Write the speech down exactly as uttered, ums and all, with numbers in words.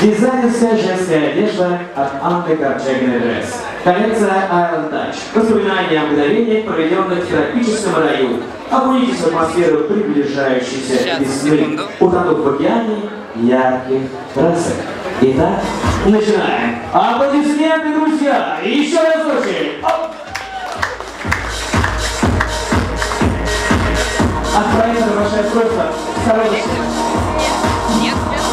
Дизайнерская женская одежда от Анны Корчагиной Дресс. Коллекция Island Touch. Воспоминания о мгновениях, проведенных в тропическом раю. Окунитесь в атмосферу приближающейся весны, утонув в океане ярких красок. Итак, начинаем. Аплодисменты, друзья! И еще разочек! От проекта большая просьба. Стороночки. Нет, нет.